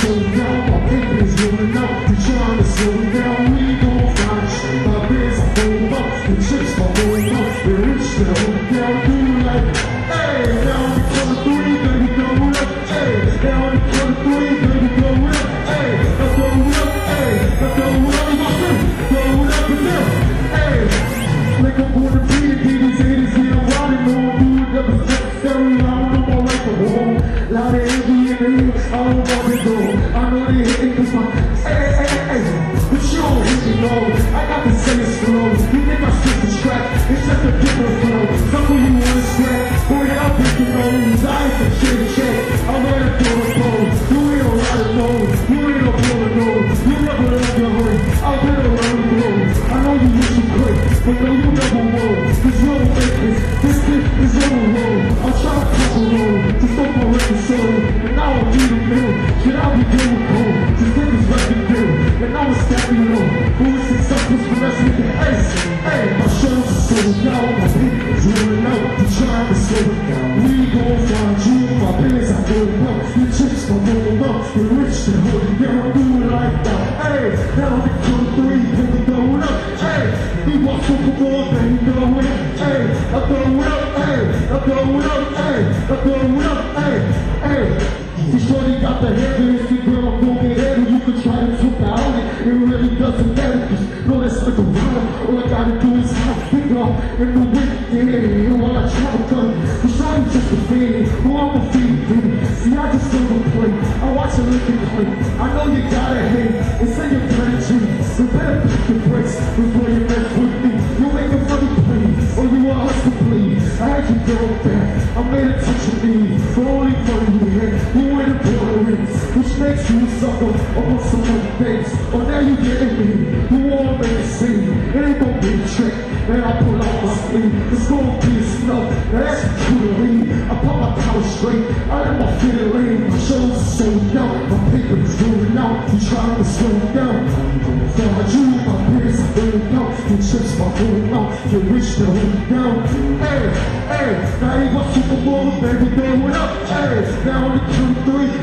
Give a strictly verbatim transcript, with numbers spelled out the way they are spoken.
slow down, my paper is rolling out. You trying to slow down, we gon' find you. My bands are full up, the chips are rolling up. The rich that hold down, do like, hey, now we come three, baby, go up, hey, now we come three, baby, go up, hey, now go up, hey, now go up, my friend, go up and down, hey, make up on the beat, these haters, yeah, I'm riding on, do it, never step down, I don't know my life at home, loud and heavy in the hills, I don't want to go, I know they hate it, cause my, hey, hey, hey, but you don't hit me, no, I got to say it slow, you think I switch the track, it's just a different flow, some of you wanna scrap, boy, I'll break your nose, I ain't for shit check, I'll let it go and go, you ain't a lot of nose, you ain't a full of nose, you never let your hurt, I'll bet a lot of clothes, I know you wish you could, but no, you never will, cause you don't make this, this shit is overload, I'll try to cover road, to stop my record soul, and I don't need a mill, shit I'll be doing cold, just take this record bill, and I was stacking low, who is successful for us with the ace, hey, my shows are sold out, my people is rolling out, you trying to slow it down, we gon' find you, my bands are going up, the chicks are rolling up, the rich that hold it down, do it like that, hey, now we come three, baby, going up, hey, we walk Super Bowl, baby, going up, hey, I'm going up, hey, I'm going up, hey, I'm going up, hey, hey, see shorty got the head, and if you girl, I'm gonna get heavy, you can try to talk out it, it really doesn't matter, cause no, that's like a rider, all I gotta do is have a finger in the wind, yeah, while I try to cut, the shorty just a fan, who I'm a feed, baby, see I just don't play, I watch her look and play, I know you gotta hate, it's in your bloody dreams, so better pick your breaks, before you mess with me, you make a funny play, or you want us to bleed, I had you go back, I made a touch of me, for only for you, man, you ain't a Puerto Rings, which makes you a sucker, on some other things, or now you getting me, you wanna make a scene, it ain't gon' be a trick, and I pull out my sleeve, it's gonna be a snuff, now that's what you to leave, I put my power straight, I let my feet lane, my shows are sold out, my paper is rolling out, you trying to slow down, I'm gonna find you, my pants are rolling out, your chips are rolling out, your rich to hold it down, hey, hey, now you want Super Bowl, baby, going up, hey, now on the two, three,